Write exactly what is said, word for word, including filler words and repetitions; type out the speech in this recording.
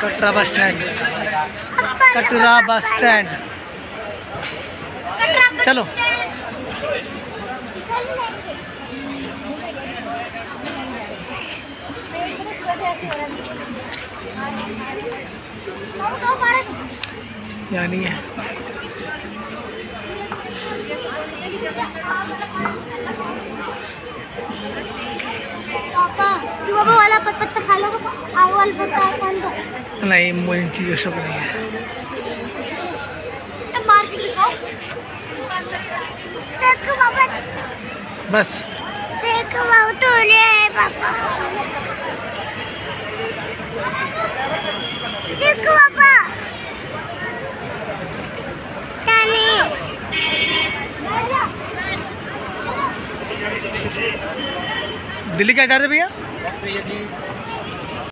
Katra bus stand, Katra bus stand. चलो यहाँ नहीं है। पापा तू बाबा वाला पत्ता खा लो, आव वाला पत्ता कौन दो? नहीं, मुझे इन चीज़ों से नहीं है। मार्केट दिखाओ। देखो पापा, बस देखो बाबू तो ले पापा, देखो पापा दिल्ली क्या चार्ज है भैया?